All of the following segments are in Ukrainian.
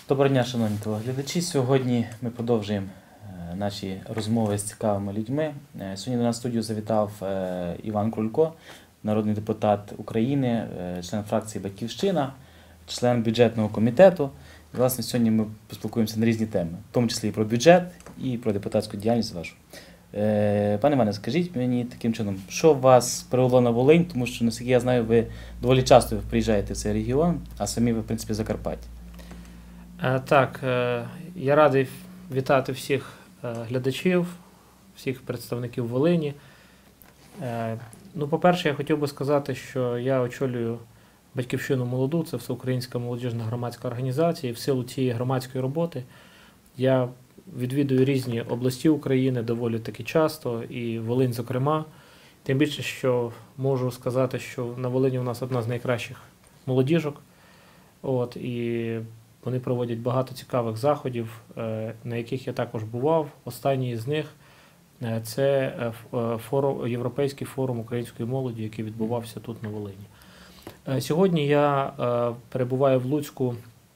Доброго дня, шановні телеглядачі. Сьогодні ми продовжуємо наші розмови з цікавими людьми. Сьогодні до нас в студію завітав Іван Крулько, народний депутат України, член фракції «Батьківщина», член бюджетного комітету. І, власне, сьогодні ми поспілкуємося на різні теми, в тому числі і про бюджет, і про депутатську діяльність вашу. Пане Іване, скажіть мені таким чином, що вас привело на Волинь, тому що, наскільки я знаю, ви доволі часто приїжджаєте в цей регіон, а самі ви, в принципі, Закарпаття. Так, я радий вітати всіх глядачів, всіх представників Волині. По-перше, я хотів би сказати, що я очолюю «Батьківщину молоду», це всеукраїнська молодіжна громадська організація, і в силу цієї громадської роботи я відвідую різні області України доволі таки часто, і Волинь, зокрема. Тим більше, що можу сказати, що на Волині у нас одна з найкращих молодіжок, і вони проводять багато цікавих заходів, на яких я також бував. Останній з них – це Європейський форум української молоді, який відбувався тут на Волині. Сьогодні я перебуваю в Луцьку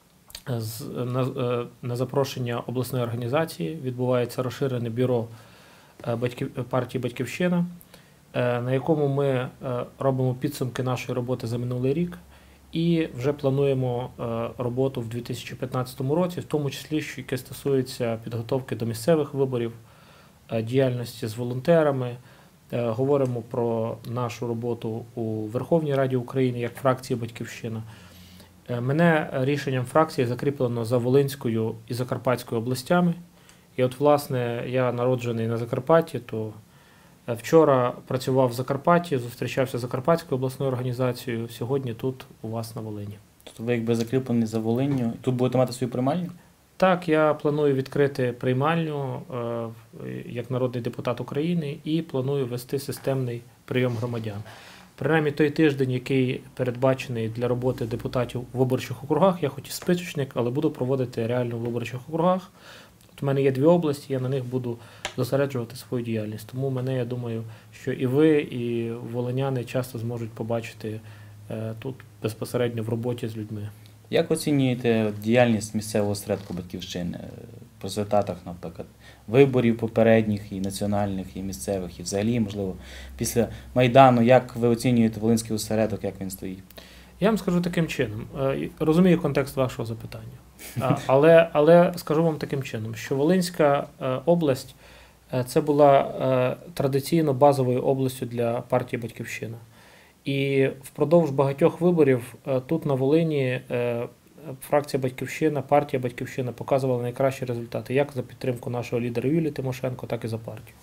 на запрошення обласної організації. Відбувається розширене бюро партії «Батьківщина», на якому ми робимо підсумки нашої роботи за минулий рік. І вже плануємо роботу в 2015 році, в тому числі, яке стосується підготовки до місцевих виборів, діяльності з волонтерами. Говоримо про нашу роботу у Верховній Раді України як фракції «Батьківщина». Мене рішенням фракції закріплено за Волинською і Закарпатською областями. І власне, я народжений на Закарпатті, то вчора працював в Закарпатті, зустрічався з Закарпатською обласною організацією, сьогодні тут у вас на Волині. Тобто ви якби закріплені за Волинню, тут будете мати свою приймальню? Так, я планую відкрити приймальню як народний депутат України і планую вести системний прийом громадян. Принаймні той тиждень, який передбачений для роботи депутатів у виборчих округах, я хоч і списочник, але буду проводити реально в виборчих округах. У мене є 2 області, я на них буду зосереджувати свою діяльність. Тому мене, я думаю, що і ви, і волиняни часто зможуть побачити тут безпосередньо в роботі з людьми. Як оцінюєте діяльність місцевого осередку «Батьківщини» по результатах, наприклад, виборів попередніх, і національних, і місцевих, і взагалі, можливо, після Майдану, як ви оцінюєте волинський осередок, як він стоїть? Я вам скажу таким чином. Розумію контекст вашого запитання. Але скажу вам таким чином, що Волинська область – це була традиційно базовою областю для партії «Батьківщина». І впродовж багатьох виборів тут на Волині фракція «Батьківщина», партія «Батьківщина» показувала найкращі результати, як за підтримку нашого лідера Юлії Тимошенко, так і за партію.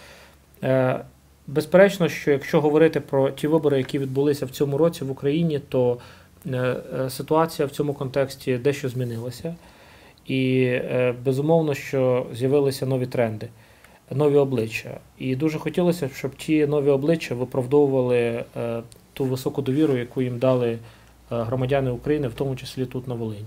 Безперечно, що якщо говорити про ті вибори, які відбулися в цьому році в Україні, то ситуація в цьому контексті дещо змінилася. І безумовно, що з'явилися нові тренди, нові обличчя. І дуже хотілося, щоб ті нові обличчя виправдовували ту високу довіру, яку їм дали громадяни України, в тому числі тут на Волині.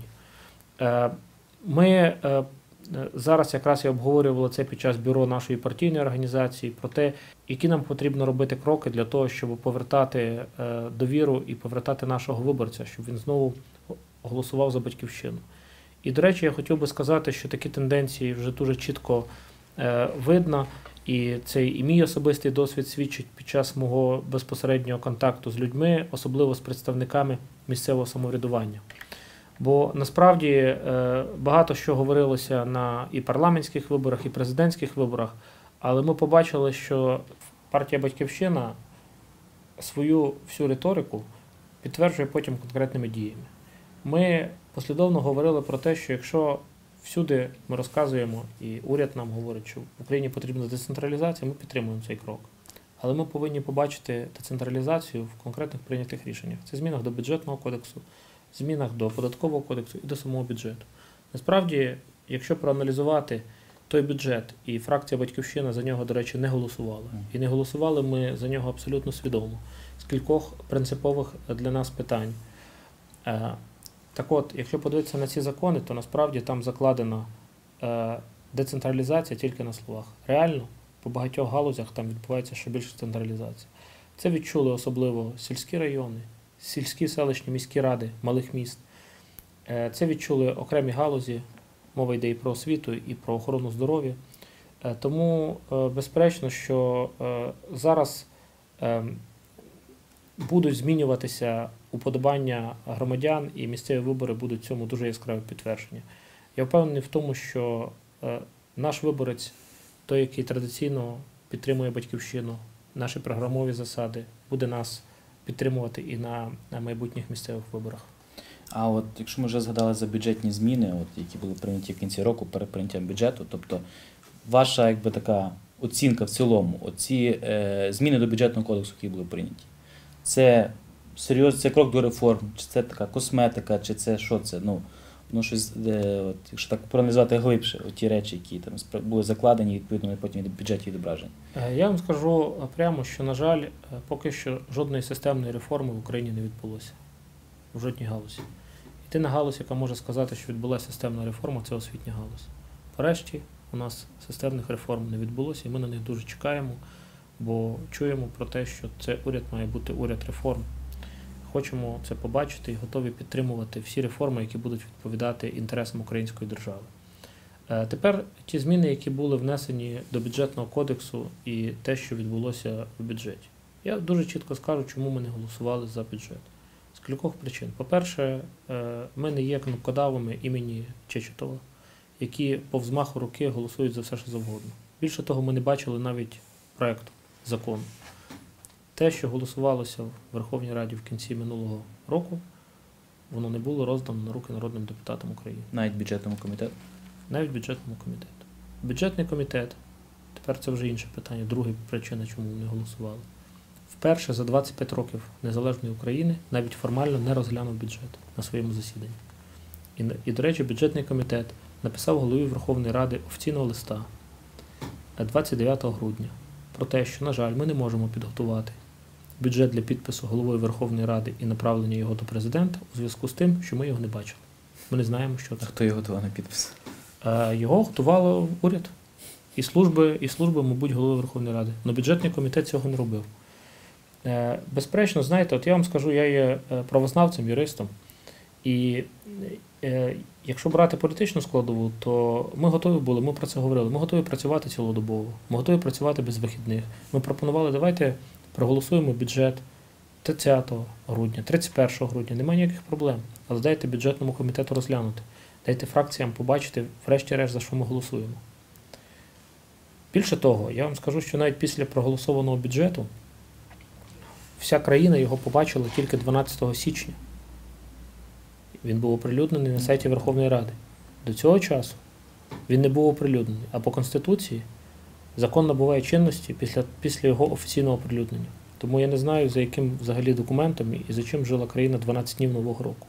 Ми зараз якраз і обговорювали це під час бюро нашої партійної організації, про те, які нам потрібно робити кроки для того, щоб повертати довіру і повертати нашого виборця, щоб він знову голосував за «Батьківщину». І, до речі, я хотів би сказати, що такі тенденції вже дуже чітко видно, і цей і мій особистий досвід свідчить під час мого безпосереднього контакту з людьми, особливо з представниками місцевого самоврядування. Бо насправді багато що говорилося на і парламентських виборах, і президентських виборах, але ми побачили, що партія «Батьківщина» свою всю риторику підтверджує потім конкретними діями. Ми послідовно говорили про те, що якщо всюди ми розказуємо, і уряд нам говорить, що в Україні потрібна децентралізація, ми підтримуємо цей крок. Але ми повинні побачити децентралізацію в конкретних прийнятих рішеннях. Це змінах до бюджетного кодексу, змінах до податкового кодексу і до самого бюджету. Насправді, якщо проаналізувати той бюджет, і фракція «Батьківщина» за нього, до речі, не голосувала. І не голосували ми за нього абсолютно свідомо, з кількох принципових для нас питань. Так от, якщо подивитися на ці закони, то насправді там закладена децентралізація тільки на словах. Реально, по багатьох галузях там відбувається ще більше централізація. Це відчули особливо сільські райони, сільські, селищні, міські ради малих міст. Це відчули окремі галузі, мова йде і про освіту, і про охорону здоров'я. Тому, безперечно, що зараз будуть змінюватися уподобання громадян, і місцеві вибори будуть цьому дуже яскраве підтвердження. Я впевнений в тому, що наш виборець, той, який традиційно підтримує батьківщину, наші програмові засади, буде нас підтримувати і на майбутніх місцевих виборах. А от якщо ми вже згадали за бюджетні зміни, які були прийняті в кінці року перед прийняттям бюджету, тобто ваша така оцінка в цілому, оці зміни до бюджетного кодексу, які були прийняті, це серйозно, це крок до реформ, чи це така косметика, чи це що це? Ну щось, якщо так проаналізувати глибше, ті речі, які там були закладені, відповідно, потім в бюджеті відображені. Я вам скажу прямо, що, на жаль, поки що жодної системної реформи в Україні не відбулося. В жодній галузі. Єдина галузь, яка може сказати, що відбулася системна реформа, це освітня галузь. Врешті у нас системних реформ не відбулося, і ми на них дуже чекаємо, бо чуємо про те, що цей уряд має бути уряд реформ. Хочемо це побачити і готові підтримувати всі реформи, які будуть відповідати інтересам української держави. Тепер ті зміни, які були внесені до бюджетного кодексу і те, що відбулося в бюджеті. Я дуже чітко скажу, чому ми не голосували за бюджет. З кількох причин. По-перше, ми не є кнопкодавами імені Чечетова, які по взмаху руки голосують за все, що завгодно. Більше того, ми не бачили навіть проєкту закону. Те, що голосувалося в Верховній Раді в кінці минулого року, воно не було роздано на руки народним депутатам України. Навіть бюджетному комітету? Навіть бюджетному комітету. Бюджетний комітет, тепер це вже інше питання, друга причина, чому ми не голосували. Вперше за 25 років незалежної України навіть формально не розглянув бюджет на своєму засіданні. І, до речі, бюджетний комітет написав голові Верховної Ради офіційного листа 29 грудня про те, що, на жаль, ми не можемо підготувати бюджет для підпису головою Верховної Ради і направлення його до президента у зв'язку з тим, що ми його не бачили. Ми не знаємо, що це. А хто його готував на підпис? Його готувало уряд і служби, мабуть, голови Верховної Ради. Але бюджетний комітет цього не робив. Безперечно, знаєте, от я вам скажу, я є правознавцем, юристом, і якщо брати політичну складову, то ми готові були, ми про це говорили, ми готові працювати цілодобово, ми готові працювати без вихідних. Ми пропонували, давайте проголосуємо бюджет 30 грудня, 31 грудня, немає ніяких проблем. Але дайте бюджетному комітету розглянути, дайте фракціям побачити, врешті-решт, за що ми голосуємо. Більше того, я вам скажу, що навіть після проголосованого бюджету вся країна його побачила тільки 12 січня. Він був оприлюднений на сайті Верховної Ради. До цього часу він не був оприлюднений. А по Конституції закон набуває чинності після його офіційного оприлюднення. Тому я не знаю, за яким взагалі документом і за чим жила країна 12 днів Нового року.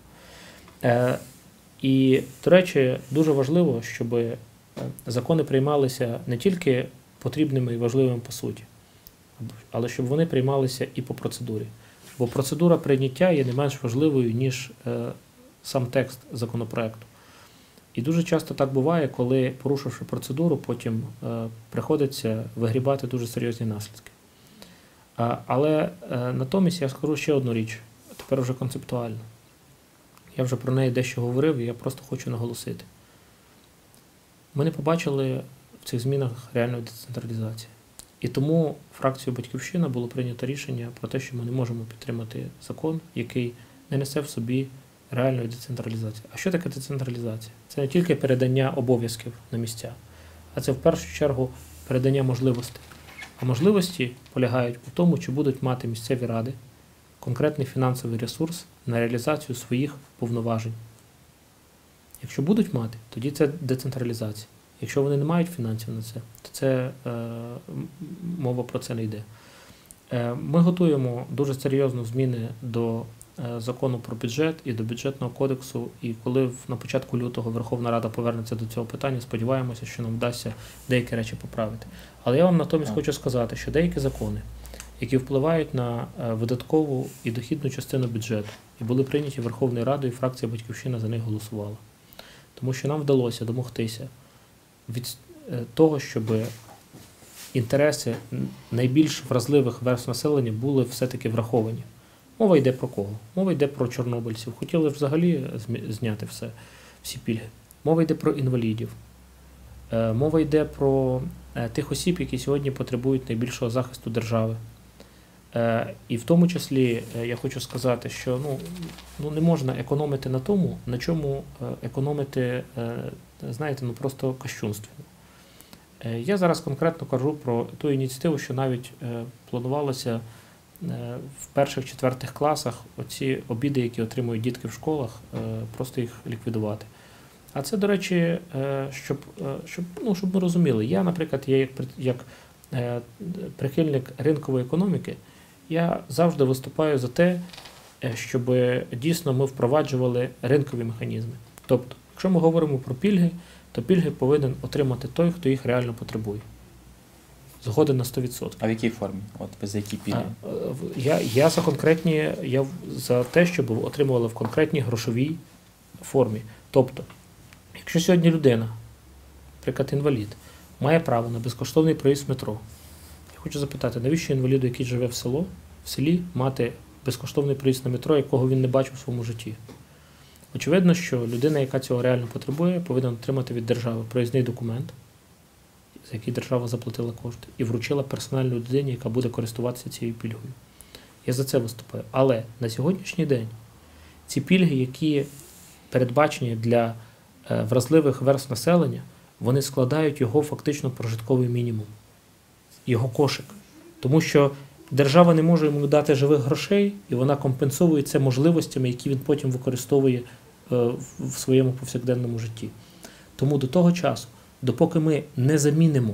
І, до речі, дуже важливо, щоб закони приймалися не тільки потрібними і важливими по суті, але щоб вони приймалися і по процедурі. Бо процедура прийняття є не менш важливою, ніж сам текст законопроекту. І дуже часто так буває, коли, порушивши процедуру, потім приходиться вигрібати дуже серйозні наслідки. Але натомість я скажу ще одну річ, тепер вже концептуально. Я вже про неї дещо говорив, і я просто хочу наголосити. Ми не побачили в цих змінах реальної децентралізації. І тому фракцією «Батьківщина» було прийнято рішення про те, що ми не можемо підтримати закон, який не несе в собі реальної децентралізації. А що таке децентралізація? Це не тільки передання обов'язків на місця, а це в першу чергу передання можливостей. А можливості полягають у тому, чи будуть мати місцеві ради конкретний фінансовий ресурс на реалізацію своїх повноважень. Якщо будуть мати, тоді це децентралізація. Якщо вони не мають фінансів на це, то це мова про це не йде. Ми готуємо дуже серйозно зміни до закону про бюджет і до бюджетного кодексу, і коли на початку лютого Верховна Рада повернеться до цього питання, сподіваємося, що нам вдасться деякі речі поправити. Але я вам натомість хочу сказати, що деякі закони, які впливають на видаткову і дохідну частину бюджету, і були прийняті Верховною Радою, і фракція «Батьківщина» за них голосувала. Тому що нам вдалося домогтися від того, щоб інтереси найбільш вразливих верств населення були все-таки враховані. Мова йде про кого? Мова йде про чорнобильців. Хотіли взагалі зняти всі пільги. Мова йде про інвалідів. Мова йде про тих осіб, які сьогодні потребують найбільшого захисту держави. І в тому числі я хочу сказати, що не можна економити на тому, на чому економити, знаєте, просто кощунственно. Я зараз конкретно кажу про ту ініціативу, що навіть планувалося в перших-четвертих класах оці обіди, які отримують дітки в школах, просто їх ліквідувати. А це, до речі, щоб ми розуміли. Я, наприклад, як прихильник ринкової економіки, я завжди виступаю за те, щоб дійсно ми впроваджували ринкові механізми. Тобто, якщо ми говоримо про пільги, то пільги повинен отримати той, хто їх реально потребує. Згоден на 100%. А в якій формі? За які пільги? Я за те, щоб отримували в конкретній грошовій формі. Тобто, якщо сьогодні людина, наприклад, інвалід, має право на безкоштовний проїзд в метро, я хочу запитати, навіщо інваліду, який живе в селі, мати безкоштовний проїзд на метро, якого він не бачив у своєму житті? Очевидно, що людина, яка цього реально потребує, повинна отримати від держави проїзний документ, за який держава заплатила кошти, і вручила персональну людині, яка буде користуватися цією пільгою. Я за це виступаю. Але на сьогоднішній день ці пільги, які передбачені для вразливих верств населення, вони складають його фактично прожитковий мінімум, його кошик. Тому що держава не може йому дати живих грошей, і вона компенсує це можливостями, які він потім використовує в своєму повсякденному житті. Тому до того часу, допоки ми не замінимо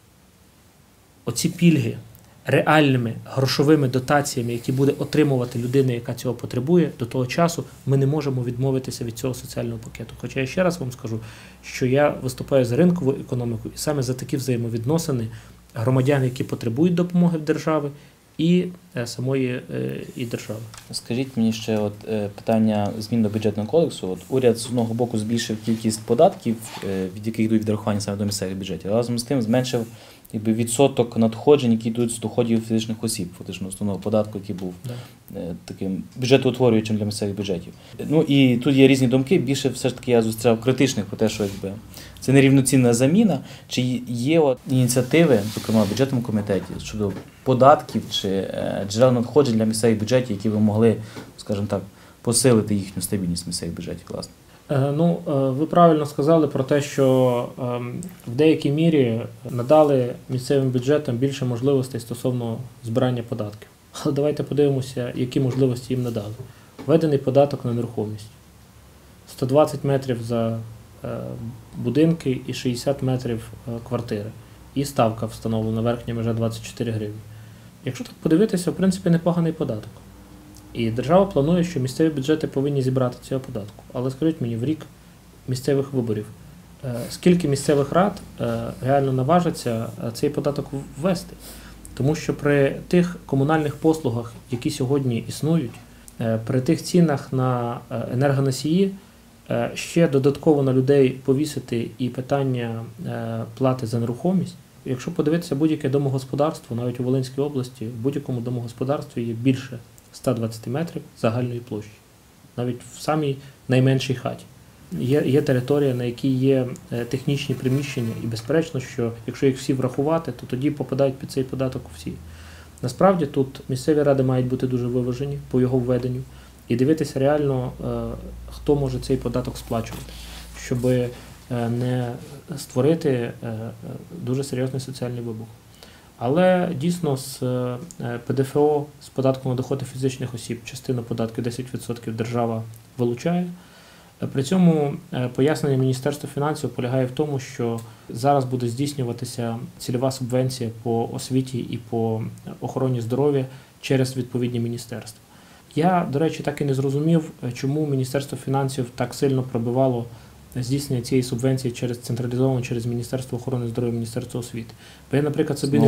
оці пільги реальними грошовими дотаціями, які буде отримувати людина, яка цього потребує, до того часу ми не можемо відмовитися від цього соціального пакету. Хоча я ще раз вам скажу, що я виступаю за ринкову економіку і саме за такі взаємовідносини громадян, які потребують допомоги від держави, і самої держави. Скажіть мені ще питання змін до бюджетного кодексу. Уряд з одного боку збільшив кількість податків, від яких йдуть відрахування саме до місцевих бюджетів, а разом з тим зменшив відсоток надходжень, які йдуть з доходів фізичних осіб, фактично основного податку, який був таким бюджетоутворюючим для місцевих бюджетів. І тут є різні думки, більше все ж таки я зустрічав критичних про те, що це нерівноцінна заміна. Чи є ініціативи, зокрема в бюджетному комітеті, щодо податків чи джерел надходжень для місцевих бюджетів, які ви могли, скажімо так, посилити їхню стабільність місцевих бюджетів, власне? Ви правильно сказали про те, що в деякій мірі надали місцевим бюджетам більше можливостей стосовно збирання податків. Але давайте подивимося, які можливості їм надали. Введений податок на нерухомість. 120 метрів за будинки і 60 метрів квартири. І ставка встановлена, верхня межа 24 гривні. Якщо так подивитися, в принципі, непоганий податок. І держава планує, що місцеві бюджети повинні зібрати цього податку. Але скажіть мені, в рік місцевих виборів, скільки місцевих рад реально наважаться цей податок ввести? Тому що при тих комунальних послугах, які сьогодні існують, при тих цінах на енергоносії, ще додатково на людей повісити і питання плати за нерухомість. Якщо подивитися будь-яке домогосподарство, навіть у Волинській області, в будь-якому домогосподарстві є більше 120 метрів загальної площі, навіть в самій найменшій хаті. Є територія, на якій є технічні приміщення, і безперечно, що якщо їх всі врахувати, то тоді попадають під цей податок всі. Насправді тут місцеві ради мають бути дуже виважені по його введенню і дивитися реально, хто може цей податок сплачувати, щоб не створити дуже серйозний соціальний вибух. Але дійсно з ПДФО, з податку на доходи фізичних осіб, частину податку 10% держава вилучає. При цьому пояснення Міністерства фінансів полягає в тому, що зараз буде здійснюватися цільова субвенція по освіті і по охороні здоров'я через відповідні міністерства. Я, до речі, так і не зрозумів, чому Міністерство фінансів так сильно пробивало здійснення цієї субвенції централізовано через Міністерство охорони здоров'я, Міністерство освіти. Бо я, наприклад, собі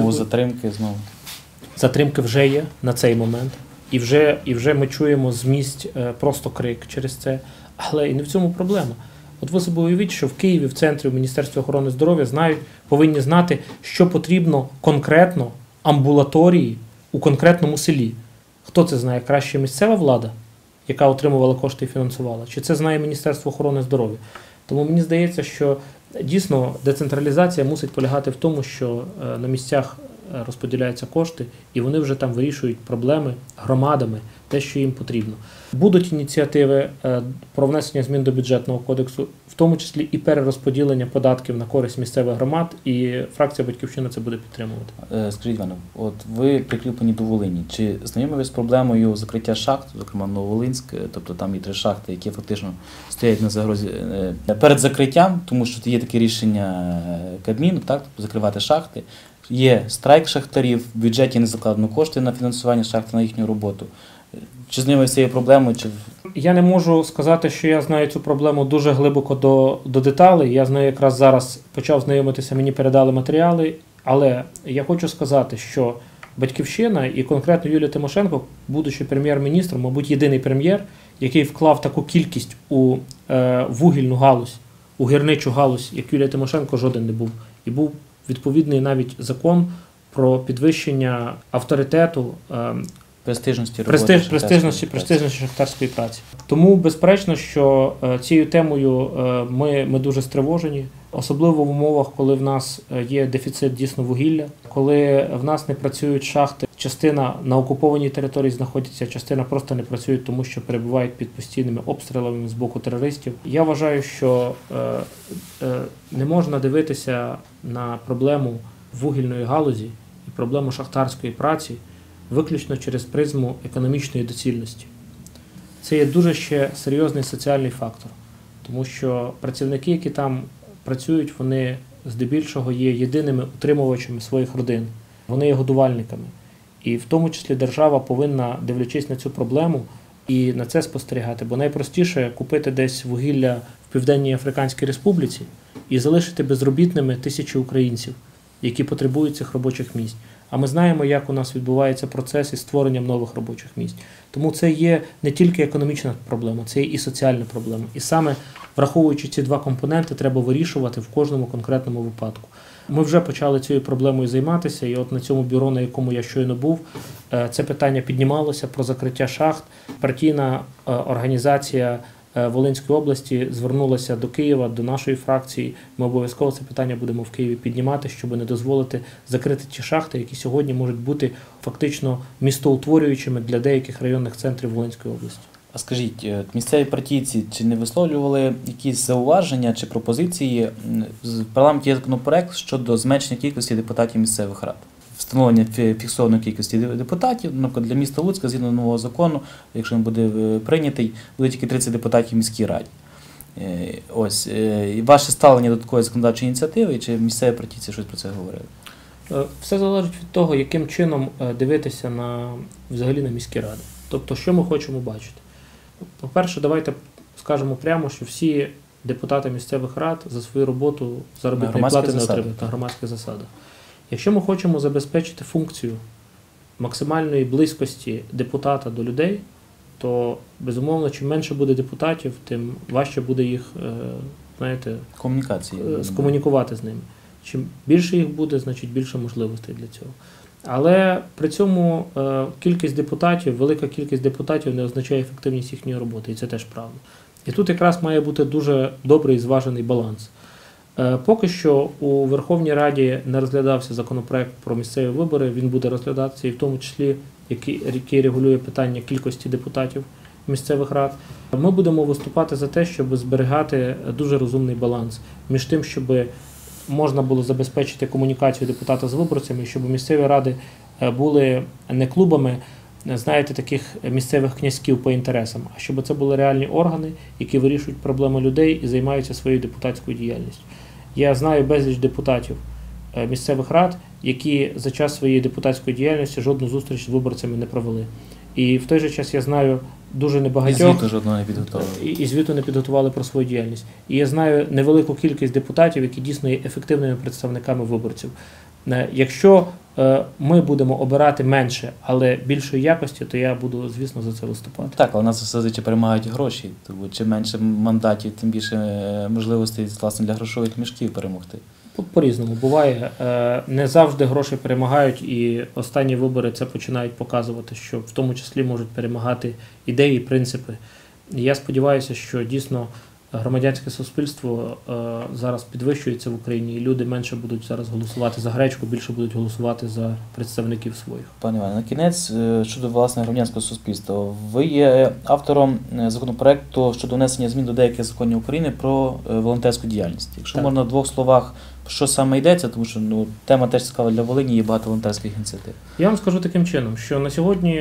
Затримки вже є на цей момент. І вже ми чуємо з місць просто крик через це. Але і не в цьому проблема. От ви собі уявіть, що в Києві, в центрі Міністерства охорони здоров'я повинні знати, що потрібно конкретно амбулаторії у конкретному селі. Хто це знає? Краще місцева влада, яка отримувала кошти і фінансувала, чи це знає Міністерство охорони здоров'я? Тому мені здається, що дійсно децентралізація мусить полягати в тому, що на місцях розподіляються кошти, і вони вже там вирішують проблеми громадами, те, що їм потрібно. Будуть ініціативи про внесення змін до бюджетного кодексу, в тому числі і перерозподілення податків на користь місцевих громад, і фракція «Батьківщина» це буде підтримувати. Скажіть, Іване, от ви прикріплені до Волині. Чи знайомі ви з проблемою закриття шахт, зокрема Нововолинськ, тобто там є 3 шахти, які фактично стоять на загрозі перед закриттям, тому що є таке рішення Кабміну, так, закривати шахти. Є страйк шахтарів, в бюджеті не закладено кошти на фінансування шахти, на їхню роботу. Чи знайомі з цією проблемою? Я не можу сказати, що я знаю цю проблему дуже глибоко до деталей. Я знаю, якраз зараз почав знайомитися, мені передали матеріали. Але я хочу сказати, що «Батьківщина» і конкретно Юлія Тимошенко, будучи прем'єр-міністром, мабуть, єдиний прем'єр, який вклав таку кількість у вугільну галузь, у гірничу галузь, як Юлія Тимошенко, жоден не був. І був відповідний навіть закон про підвищення авторитету, престижності шахтарської праці. Тому, безперечно, що цією темою ми дуже стривожені, особливо в умовах, коли в нас є дефіцит дійсно вугілля, коли в нас не працюють шахти, частина на окупованій території знаходиться, частина просто не працює, тому що перебувають під постійними обстрілами з боку терористів. Я вважаю, що не можна дивитися на проблему вугільної галузі і проблему шахтарської праці виключно через призму економічної доцільності. Це є дуже ще серйозний соціальний фактор, тому що працівники, які там працюють, вони здебільшого є єдиними утримувачами своїх родин, вони є годувальниками. І в тому числі держава повинна, дивлячись на цю проблему, і на це спостерігати, бо найпростіше купити десь вугілля в Південній Африканській Республіці і залишити безробітними тисячі українців, які потребують цих робочих місць. А ми знаємо, як у нас відбувається процес із створенням нових робочих місць. Тому це є не тільки економічна проблема, це є і соціальна проблема. І саме враховуючи ці 2 компоненти, треба вирішувати в кожному конкретному випадку. Ми вже почали цією проблемою займатися, і от на цьому бюро, на якому я щойно був, це питання піднімалося про закриття шахт. Партійна організація Волинської області звернулася до Києва, до нашої фракції. Ми обов'язково це питання будемо в Києві піднімати, щоб не дозволити закрити ті шахти, які сьогодні можуть бути фактично містоутворюючими для деяких районних центрів Волинської області. А скажіть, місцеві партійці чи не висловлювали якісь зауваження чи пропозиції? В парламенті є законопроект щодо зменшення кількості депутатів місцевих рад. Встановлення фіксованої кількості депутатів, наприклад, для міста Луцька, згідно нового закону, якщо він буде прийнятий, буде тільки 30 депутатів в міській раді. Ось, ваше ставлення до такої законодавчої ініціативи, чи місцеві партійці щось про це говорили? Все залежить від того, яким чином дивитися взагалі на міські ради. Тобто, що ми хочемо бачити. По-перше, давайте скажемо прямо, що всі депутати місцевих рад за свою роботу заробітної плати не отримують на громадських засадах. Якщо ми хочемо забезпечити функцію максимальної близькості депутата до людей, то, безумовно, чим менше буде депутатів, тим важче буде їх, скомунікувати з ними. Чим більше їх буде, значить більше можливостей для цього. Але при цьому кількість депутатів, велика кількість депутатів не означає ефективність їхньої роботи, і це теж правда. І тут якраз має бути дуже добрий і зважений баланс. Поки що у Верховній Раді не розглядався законопроект про місцеві вибори, він буде розглядатися і в тому числі, який регулює питання кількості депутатів місцевих рад. Ми будемо виступати за те, щоб зберігати дуже розумний баланс між тим, щоб можна було забезпечити комунікацію депутата з виборцями, щоб місцеві ради були не клубами, знаєте, таких місцевих князьків по інтересам, а щоб це були реальні органи, які вирішують проблеми людей і займаються своєю депутатською діяльністю. Я знаю безліч депутатів місцевих рад, які за час своєї депутатської діяльності жодну зустріч з виборцями не провели. І в той же час я знаю дуже небагатьох, і звіту жодного не підготували. І звіту не підготували про свою діяльність. І я знаю невелику кількість депутатів, які дійсно є ефективними представниками виборців. Якщо ми будемо обирати менше, але більшої якості, то я буду, звісно, за це виступати. Так, але у нас зазвичай перемагають гроші. Тому чим менше мандатів, тим більше можливостей, власне, для грошових мішків перемогти. По-різному буває. Не завжди гроші перемагають, і останні вибори це починають показувати, що в тому числі можуть перемагати ідеї, принципи. І я сподіваюся, що дійсно громадянське суспільство зараз підвищується в Україні, і люди менше будуть зараз голосувати за гречку, більше будуть голосувати за представників своїх. Пане Іване, на кінець, щодо власне громадянського суспільства. Ви є автором законопроекту щодо внесення змін до деяких законів України про волонтерську діяльність. Якщо Так. можна в двох словах, про що саме йдеться, тому що тема теж цікава для Волині, є багато волонтерських ініціатив. Я вам скажу таким чином, що на сьогодні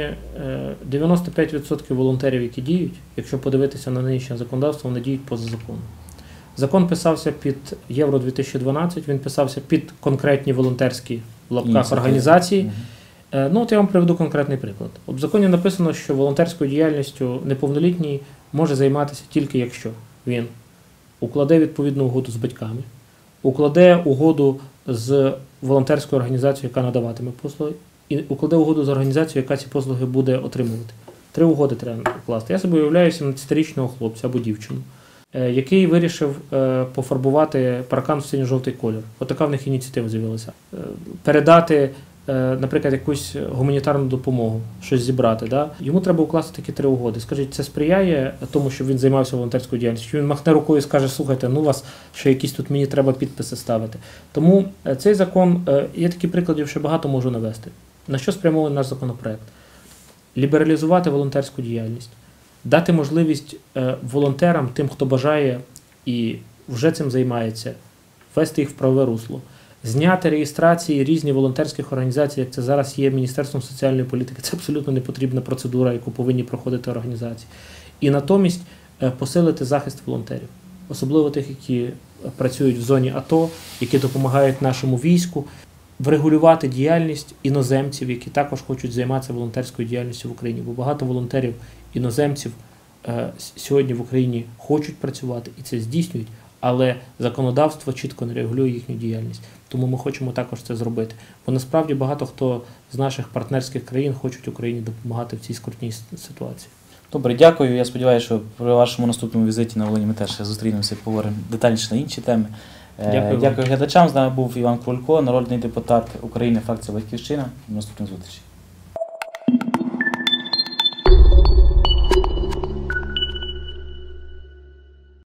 95% волонтерів, які діють, якщо подивитися на нинішнє законодавство, вони діють поза законом. Закон писався під Євро-2012, він писався під конкретні волонтерські в лапках Ініціативи. організації. От я вам приведу конкретний приклад. В законі написано, що волонтерською діяльністю неповнолітній може займатися тільки якщо він укладе відповідну угоду з батьками, укладе угоду з волонтерською організацією, яка надаватиме послуги, і укладе угоду з організацією, яка ці послуги буде отримувати. 3 угоди треба укласти. Я собі уявляю 17-річного хлопця або дівчину, який вирішив пофарбувати паркан в синьо-жовтий колір. Отака в них ініціатива з'явилася. Передати, наприклад, якусь гуманітарну допомогу, щось зібрати. Да? Йому треба укласти такі 3 угоди. Скажіть, це сприяє тому, щоб він займався волонтерською діяльністю? Чи він махне рукою і скаже, слухайте, ну вас ще якісь тут мені треба підписи ставити. Тому цей закон, є такі прикладів, що багато можу навести. На що спрямований наш законопроект? Лібералізувати волонтерську діяльність, дати можливість волонтерам, тим, хто бажає і вже цим займається, ввести їх в правове русло, зняти реєстрації різні волонтерських організацій, як це зараз є Міністерством соціальної політики. Це абсолютно не потрібна процедура, яку повинні проходити організації. І натомість посилити захист волонтерів, особливо тих, які працюють в зоні АТО, які допомагають нашому війську, врегулювати діяльність іноземців, які також хочуть займатися волонтерською діяльністю в Україні. Бо багато волонтерів іноземців сьогодні в Україні хочуть працювати і це здійснюють, але законодавство чітко не регулює їхню діяльність. Тому ми хочемо також це зробити. Бо насправді багато хто з наших партнерських країн хочуть Україні допомагати в цій скрутній ситуації. Добре, дякую. Я сподіваюся, що при вашому наступному візиті на Волині ми теж зустрінемося і поговоримо детальніше на інші теми. Дякую. Дякую глядачам. З нами був Іван Крулько, народний депутат України, фракція «Батьківщина». До наступних зустрічей.